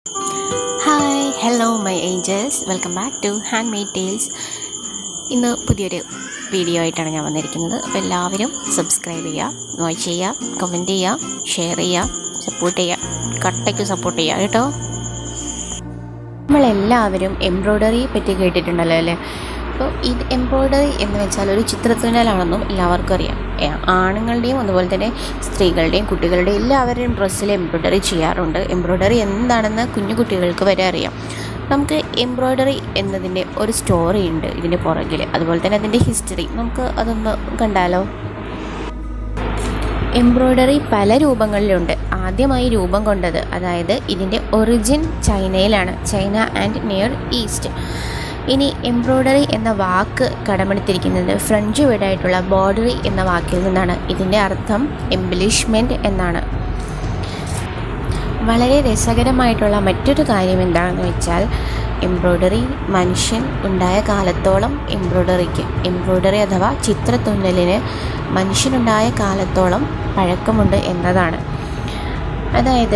Hi, hello my angels. Welcome back to Handmade Tales. ഇന്ന് പുതിയൊരു video ആയിട്ടാണ് ഞാൻ വന്നിരിക്കുന്നത്. അപ്പോൾ എല്ലാവരും സബ്സ്ക്രൈബ് ചെയ്യുക, വാച്ച് ചെയ്യുക, കമൻറ്റ് ചെയ്യുക, ഷെയർ ചെയ്യുക, സപ്പോർട്ട് ചെയ്യുക, കട്ടയ്ക്ക് സപ്പോർട്ട് ചെയ്യുക കേട്ടോ. നമ്മളെല്ലാവരും എംബ്രോയ്ഡറി പറ്റി കേട്ടിട്ടുണ്ടല്ലോ അല്ലേ? അപ്പോൾ ഇത് എംബ്രോയ്ഡറി എന്ന് വെച്ചാൽ ഒരു ചിത്രത്തുന്നലാണെന്നും എല്ലാവർക്കും അറിയാം. ആണുങ്ങളുടെയും അതുപോലെ തന്നെ സ്ത്രീകളുടെയും കുട്ടികളുടെയും എല്ലാവരുടെയും ഡ്രസ്സിൽ എംബ്രോയ്ഡറി ചെയ്യാറുണ്ട്. എംബ്രോയ്ഡറി എന്താണെന്ന് കുഞ്ഞു കുട്ടികൾക്ക് വരെ അറിയാം. നമുക്ക് എംബ്രോയ്ഡറി എന്നതിൻ്റെ ഒരു സ്റ്റോറി ഉണ്ട് ഇതിൻ്റെ പുറകിൽ, അതുപോലെ തന്നെ അതിൻ്റെ ഹിസ്റ്ററി നമുക്ക് അതൊന്ന് കണ്ടാലോ. എംബ്രോയ്ഡറി പല രൂപങ്ങളിലുണ്ട്. ആദ്യമായി രൂപം കൊണ്ടത്, അതായത് ഇതിൻ്റെ ഒറിജിൻ ചൈനയിലാണ്, ചൈന ആൻഡ് നിയർ ഈസ്റ്റ്. ഇനി എംബ്രോയ്ഡറി എന്ന വാക്ക് കടമെടുത്തിരിക്കുന്നത് ഫ്രഞ്ച് വേർഡായിട്ടുള്ള ബോർഡറി എന്ന വാക്കിൽ നിന്നാണ്. ഇതിൻ്റെ അർത്ഥം എംബലിഷ്മെൻറ്റ് എന്നാണ്. വളരെ രസകരമായിട്ടുള്ള മറ്റൊരു കാര്യം എന്താണെന്ന് വെച്ചാൽ, എംബ്രോയ്ഡറി മനുഷ്യൻ ഉണ്ടായ കാലത്തോളം എംബ്രോയ്ഡറി അഥവാ ചിത്രത്തുന്നലിന് മനുഷ്യനുണ്ടായ കാലത്തോളം പഴക്കമുണ്ട് എന്നതാണ്. അതായത്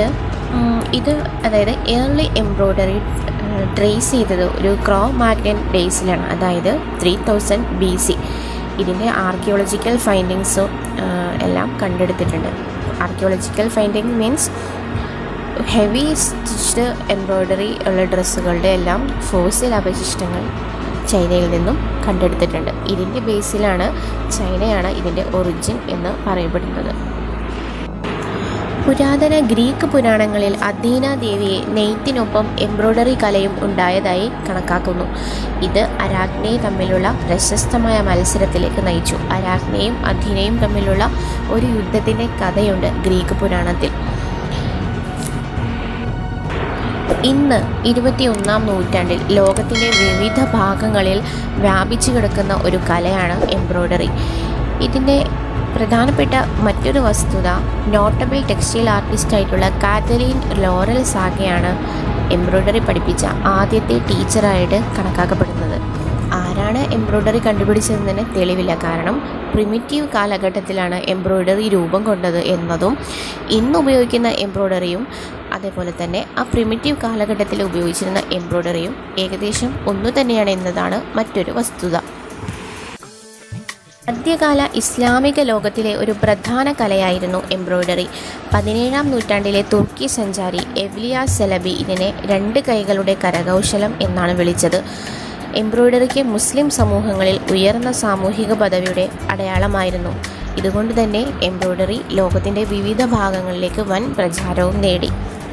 ഏർലി എംബ്രോയ്ഡറി ട്രേസ് ചെയ്തത് ഒരു ക്രോ മാഗ്നൻ ഡേയ്സിലാണ്, അതായത് 3000 BC. ഇതിൻ്റെ ആർക്കിയോളജിക്കൽ ഫൈൻഡിങ്സും എല്ലാം കണ്ടെടുത്തിട്ടുണ്ട്. Archaeological finding means heavy stitched embroidery ഉള്ള ഡ്രസ്സുകളുടെ എല്ലാം ഫോസിൽ അവശിഷ്ടങ്ങൾ ചൈനയിൽ നിന്നും കണ്ടെടുത്തിട്ടുണ്ട്. ഇതിൻ്റെ ബേസിലാണ് ചൈനയാണ് ഇതിൻ്റെ ഒറിജിൻ എന്ന് പറയപ്പെടുന്നത്. പുരാതന ഗ്രീക്ക് പുരാണങ്ങളിൽ അഥീന ദേവിയെ നെയ്ത്തിനൊപ്പം എംബ്രോയ്ഡറി കലയും ഉണ്ടായതായി കണക്കാക്കുന്നു. ഇത് അരാഗ്നെ തമ്മിലുള്ള പ്രശസ്തമായ മത്സരത്തിലേക്ക് നയിച്ചു. അരാഗ്നയും അഥീനയും തമ്മിലുള്ള ഒരു യുദ്ധത്തിൻ്റെ കഥയുണ്ട് ഗ്രീക്ക് പുരാണത്തിൽ. ഇന്ന് 21ാം നൂറ്റാണ്ടിൽ ലോകത്തിൻ്റെ വിവിധ ഭാഗങ്ങളിൽ വ്യാപിച്ചു കിടക്കുന്ന ഒരു കലയാണ് എംബ്രോയ്ഡറി. ഇതിൻ്റെ പ്രധാനപ്പെട്ട മറ്റൊരു വസ്തുത, നോട്ടബിൾ ടെക്സ്റ്റൈൽ ആർട്ടിസ്റ്റായിട്ടുള്ള കാതലീൻ ലോറൽ സാഗയാണ് എംബ്രോയ്ഡറി പഠിപ്പിച്ച ആദ്യത്തെ ടീച്ചറായിട്ട് കണക്കാക്കപ്പെടുന്നത്. ആരാണ് എംബ്രോയ്ഡറി കണ്ടുപിടിച്ചതെന്നതിന് തെളിവില്ല. കാരണം പ്രിമിറ്റീവ് കാലഘട്ടത്തിലാണ് എംബ്രോയ്ഡറി രൂപം കൊണ്ടത് എന്നതും ഇന്ന് ഉപയോഗിക്കുന്ന എംബ്രോയ്ഡറിയും അതേപോലെ തന്നെ ആ പ്രിമിറ്റീവ് കാലഘട്ടത്തിൽ ഉപയോഗിച്ചിരുന്ന എംബ്രോയ്ഡറിയും ഏകദേശം ഒന്നു തന്നെയാണ് എന്നതാണ് മറ്റൊരു വസ്തുത. മധ്യകാല ഇസ്ലാമിക ലോകത്തിലെ ഒരു പ്രധാന കലയായിരുന്നു എംബ്രോയ്ഡറി. 17ാം നൂറ്റാണ്ടിലെ തുർക്കി സഞ്ചാരി എവ്ലിയ സെലബി ഇതിനെ 2 കൈകളുടെ കരകൗശലം എന്നാണ് വിളിച്ചത്. എംബ്രോയ്ഡറിക്ക് മുസ്ലിം സമൂഹങ്ങളിൽ ഉയർന്ന സാമൂഹിക പദവിയുടെ അടയാളമായിരുന്നു. ഇതുകൊണ്ട് തന്നെ എംബ്രോയ്ഡറി ലോകത്തിൻ്റെ വിവിധ ഭാഗങ്ങളിലേക്ക് വൻ പ്രചാരവും നേടി.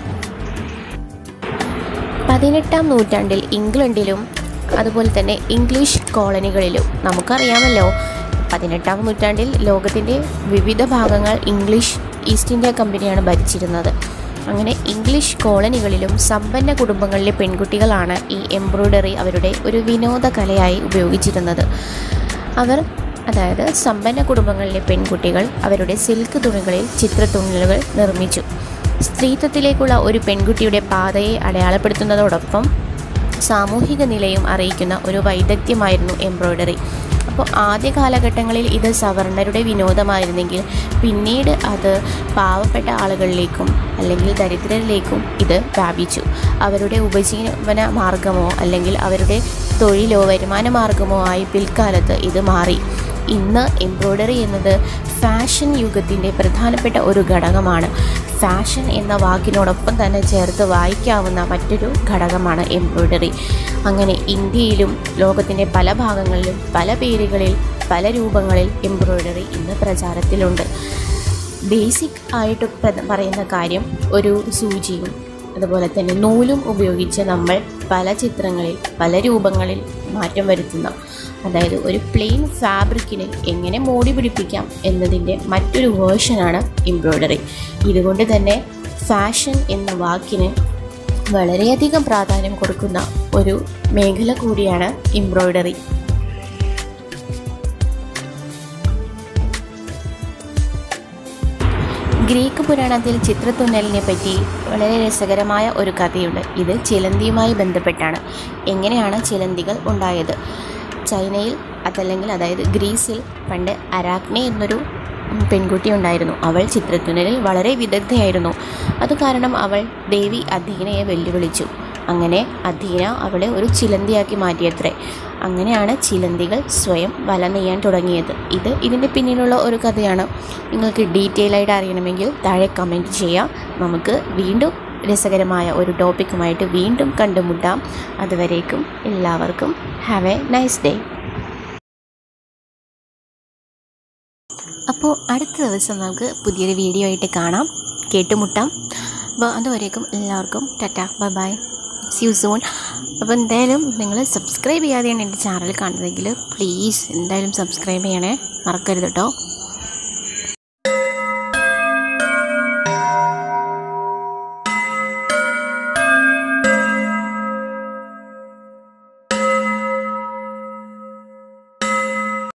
18ാം നൂറ്റാണ്ടിൽ ഇംഗ്ലണ്ടിലും അതുപോലെ തന്നെ ഇംഗ്ലീഷ് കോളനികളിലും, നമുക്കറിയാമല്ലോ 18ാം നൂറ്റാണ്ടിൽ ലോകത്തിൻ്റെ വിവിധ ഭാഗങ്ങൾ ഇംഗ്ലീഷ് ഈസ്റ്റ് ഇന്ത്യ കമ്പനിയാണ് ഭരിച്ചിരുന്നത്. അങ്ങനെ ഇംഗ്ലീഷ് കോളനികളിലും സമ്പന്ന കുടുംബങ്ങളിലെ പെൺകുട്ടികളാണ് ഈ എംബ്രോയ്ഡറി അവരുടെ ഒരു വിനോദ കലയായി ഉപയോഗിച്ചിരുന്നത്. അതായത് സമ്പന്ന കുടുംബങ്ങളിലെ പെൺകുട്ടികൾ അവരുടെ സിൽക്ക് തുണികളിൽ ചിത്രത്തുന്നലുകൾ നിർമ്മിച്ചു. സ്ത്രീത്വത്തിലേക്കുള്ള ഒരു പെൺകുട്ടിയുടെ പാതയെ അടയാളപ്പെടുത്തുന്നതോടൊപ്പം സാമൂഹിക നിലയും അറിയിക്കുന്ന ഒരു വൈദഗ്ധ്യമായിരുന്നു എംബ്രോയ്ഡറി. അപ്പോൾ ആദ്യ കാലഘട്ടങ്ങളിൽ ഇത് സവർണരുടെ വിനോദമായിരുന്നെങ്കിൽ പിന്നീട് അത് പാവപ്പെട്ട ആളുകളിലേക്കും അല്ലെങ്കിൽ ദരിദ്രരിലേക്കും ഇത് വ്യാപിച്ചു. അവരുടെ ഉപജീവന മാർഗമോ അല്ലെങ്കിൽ അവരുടെ തൊഴിലോ വരുമാന മാർഗമോ ആയി പിൽക്കാലത്ത് ഇത് മാറി. ഇന്ന് എംബ്രോയ്ഡറി എന്നത് ഫാഷൻ യുഗത്തിൻ്റെ പ്രധാനപ്പെട്ട ഒരു ഘടകമാണ്. ഫാഷൻ എന്ന വാക്കിനോടൊപ്പം തന്നെ ചേർത്ത് വായിക്കാവുന്ന മറ്റൊരു ഘടകമാണ് എംബ്രോയ്ഡറി. അങ്ങനെ ഇന്ത്യയിലും ലോകത്തിൻ്റെ പല ഭാഗങ്ങളിലും പല പേരുകളിൽ പല രൂപങ്ങളിൽ എംബ്രോയ്ഡറി ഇന്ന് പ്രചാരത്തിലുണ്ട്. ബേസിക് ആയിട്ട് പറയുന്ന കാര്യം, ഒരു സൂചിയും അതുപോലെ തന്നെ നൂലും ഉപയോഗിച്ച് നമ്മൾ പല ചിത്രങ്ങളിൽ പല രൂപങ്ങളിൽ മാറ്റം വരുത്തുന്ന, അതായത് ഒരു പ്ലെയിൻ ഫാബ്രിക്കിന് എങ്ങനെ മോടി പിടിപ്പിക്കാം എന്നതിൻ്റെ മറ്റൊരു വേർഷനാണ് എംബ്രോയ്ഡറി. ഇതുകൊണ്ട് തന്നെ ഫാഷൻ എന്ന വാക്കിന് വളരെയധികം പ്രാധാന്യം കൊടുക്കുന്ന ഒരു മേഖല കൂടിയാണ് എംബ്രോയ്ഡറി. ഗ്രീക്ക് പുരാണത്തിൽ ചിത്രത്തുന്നലിനെ പറ്റി വളരെ രസകരമായ ഒരു കഥയുണ്ട്. ഇത് ചിലന്തിയുമായി ബന്ധപ്പെട്ടാണ്. എങ്ങനെയാണ് ചിലന്തികൾ ഉണ്ടായത്? ചൈനയിൽ അതായത് ഗ്രീസിൽ പണ്ട് അരാഗ്നെ എന്നൊരു പെൺകുട്ടി ഉണ്ടായിരുന്നു. അവൾ ചിത്രത്തുന്നലിൽ വളരെ വിദഗ്ധയായിരുന്നു. അതുകാരണം അവൾ ദേവി അധീനയെ വെല്ലുവിളിച്ചു. അങ്ങനെ അധീന അവളെ ഒരു ചിലന്തിയാക്കി മാറ്റിയത്രേ. അങ്ങനെയാണ് ചിലന്തികൾ സ്വയം വല നെയ്യാൻ തുടങ്ങിയത്. ഇതിൻ്റെ പിന്നിലുള്ള ഒരു കഥയാണ്. നിങ്ങൾക്ക് ഡീറ്റെയിൽ ആയിട്ട് അറിയണമെങ്കിൽ താഴെ കമൻറ്റ് ചെയ്യാം. നമുക്ക് വീണ്ടും രസകരമായ ഒരു ടോപ്പിക്കുമായിട്ട് വീണ്ടും കണ്ടുമുട്ടാം. അതുവരേക്കും എല്ലാവർക്കും ഹാവ് എ നൈസ് ഡേ. അപ്പോൾ അടുത്ത ദിവസം നമുക്ക് പുതിയൊരു വീഡിയോ ആയിട്ട് കാണാം, കേട്ടുമുട്ടാം. അപ്പോൾ അതുവരേക്കും എല്ലാവർക്കും tata, bye bye, see you soon. അപ്പോൾ എന്തായാലും നിങ്ങൾ സബ്സ്ക്രൈബ് ചെയ്യാതെയാണ് എൻ്റെ ചാനൽ കാണുന്നതെങ്കിൽ പ്ലീസ് എന്തായാലും സബ്സ്ക്രൈബ് ചെയ്യണേ, മറക്കരുത് കേട്ടോ.